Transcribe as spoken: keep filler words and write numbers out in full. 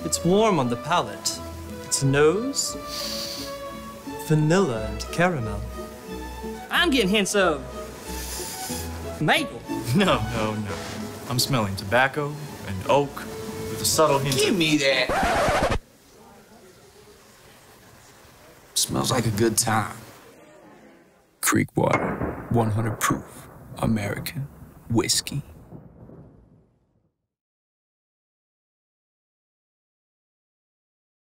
It's warm on the palate. Its nose, vanilla and caramel. I'm getting hints of maple. No, no, no. I'm smelling tobacco and oak with a subtle hint Give of... me that. Smells like a good time. Creek water, one hundred proof, American whiskey.